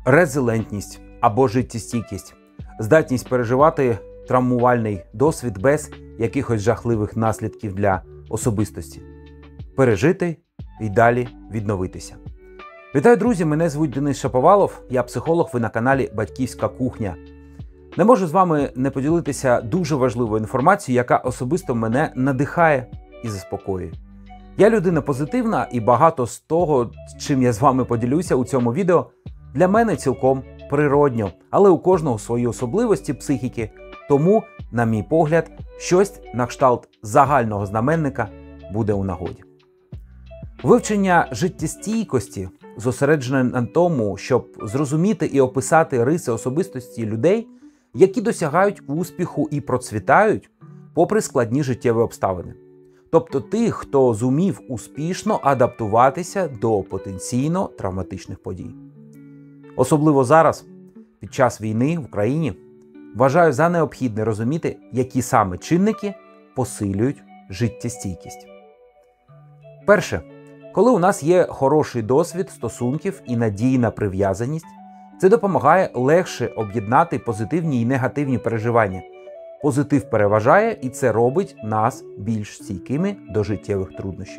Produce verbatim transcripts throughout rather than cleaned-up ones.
резилентність або життєстійкість, здатність переживати травмувальний досвід без якихось жахливих наслідків для особистості, пережити і далі відновитися. Вітаю, друзі! Мене звуть Денис Шаповалов, я психолог, ви на каналі Батьківська кухня. Не можу з вами не поділитися дуже важливою інформацією, яка особисто мене надихає і заспокоює. Я людина позитивна і багато з того, чим я з вами поділюся у цьому відео, для мене цілком природньо, але у кожного свої особливості психіки, тому, на мій погляд, щось на кшталт загального знаменника буде у нагоді. Вивчення життєстійкості зосереджене на тому, щоб зрозуміти і описати риси особистості людей, які досягають успіху і процвітають попри складні життєві обставини. Тобто тих, хто зумів успішно адаптуватися до потенційно травматичних подій. Особливо зараз, під час війни в Україні, вважаю за необхідне розуміти, які саме чинники посилюють життєстійкість. Перше. Коли у нас є хороший досвід стосунків і надійна прив'язаність, це допомагає легше об'єднати позитивні і негативні переживання. Позитив переважає, і це робить нас більш стійкими до життєвих труднощів.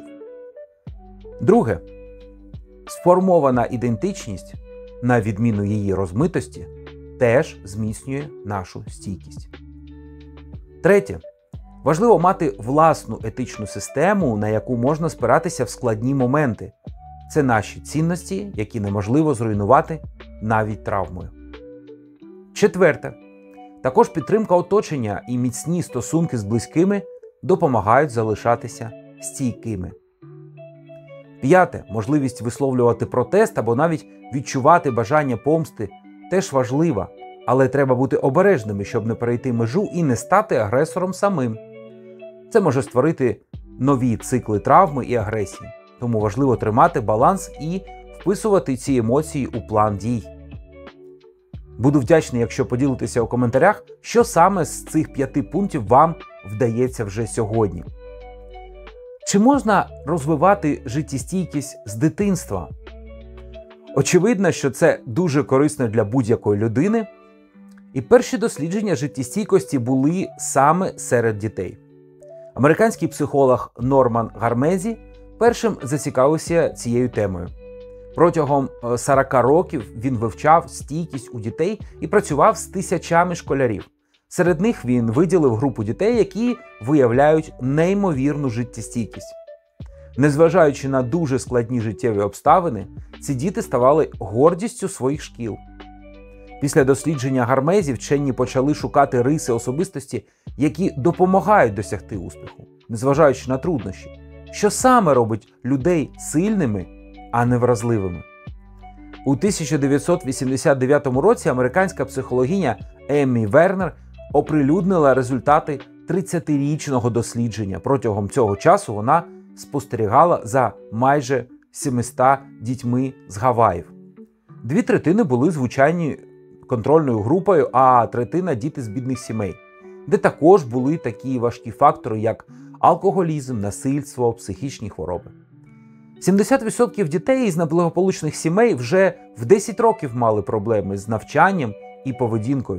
Друге. Сформована ідентичність, на відміну її розмитості, теж зміцнює нашу стійкість. Третє. Важливо мати власну етичну систему, на яку можна спиратися в складні моменти. Це наші цінності, які неможливо зруйнувати навіть травмою. Четверте. Також підтримка оточення і міцні стосунки з близькими допомагають залишатися стійкими. П'яте. Можливість висловлювати протест або навіть відчувати бажання помсти теж важлива, але треба бути обережними, щоб не перейти межу і не стати агресором самим. Це може створити нові цикли травми і агресії, тому важливо тримати баланс і вписувати ці емоції у план дій. Буду вдячний, якщо поділитеся у коментарях, що саме з цих п'яти пунктів вам вдається вже сьогодні. Чи можна розвивати життєстійкість з дитинства? Очевидно, що це дуже корисно для будь-якої людини, і перші дослідження життєстійкості були саме серед дітей. Американський психолог Норман Гармезі першим зацікавився цією темою. Протягом сорока років він вивчав стійкість у дітей і працював з тисячами школярів. Серед них він виділив групу дітей, які виявляють неймовірну життєстійкість. Незважаючи на дуже складні життєві обставини, ці діти ставали гордістю своїх шкіл. Після дослідження Гармезі вчені почали шукати риси особистості, які допомагають досягти успіху, незважаючи на труднощі. Що саме робить людей сильними, а не вразливими? У тисяча дев'ятсот вісімдесят дев'ятому році американська психологиня Еммі Вернер оприлюднила результати тридцятирічного дослідження. Протягом цього часу вона спостерігала за майже сімстами дітьми з Гаваїв. Дві третини були звичайною контрольною групою, а третина – діти з бідних сімей, де також були такі важкі фактори, як алкоголізм, насильство, психічні хвороби. сімдесят відсотків дітей із неблагополучних сімей вже в десять років мали проблеми з навчанням і поведінкою.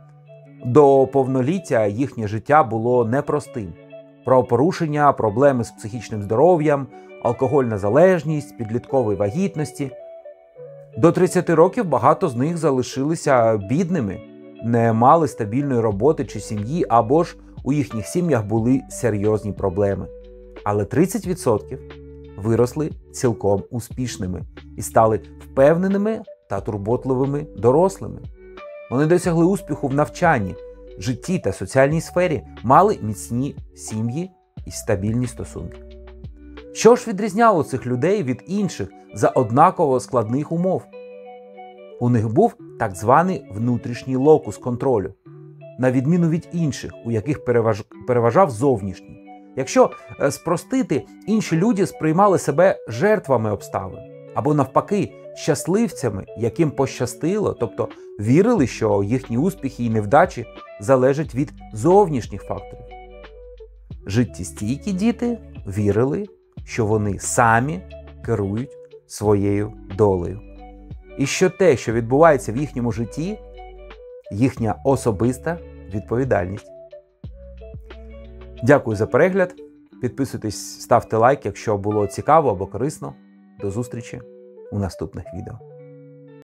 До повноліття їхнє життя було непростим. Правопорушення, проблеми з психічним здоров'ям, алкогольна залежність, підліткові вагітності. До тридцяти років багато з них залишилися бідними, не мали стабільної роботи чи сім'ї, або ж у їхніх сім'ях були серйозні проблеми. Але тридцять відсотків виросли цілком успішними і стали впевненими та турботливими дорослими. Вони досягли успіху в навчанні, житті та соціальній сфері, мали міцні сім'ї і стабільні стосунки. Що ж відрізняло цих людей від інших за однаково складних умов? У них був так званий внутрішній локус контролю, на відміну від інших, у яких переваж... переважав зовнішній. Якщо е, спростити, інші люди сприймали себе жертвами обставин, або навпаки, щасливцями, яким пощастило, тобто вірили, що їхні успіхи і невдачі залежать від зовнішніх факторів. Життєстійкі діти вірили, що вони самі керують своєю долею. і що те, що відбувається в їхньому житті, їхня особиста відповідальність. Дякую за перегляд. Підписуйтесь, ставте лайк, якщо було цікаво або корисно. До зустрічі у наступних відео.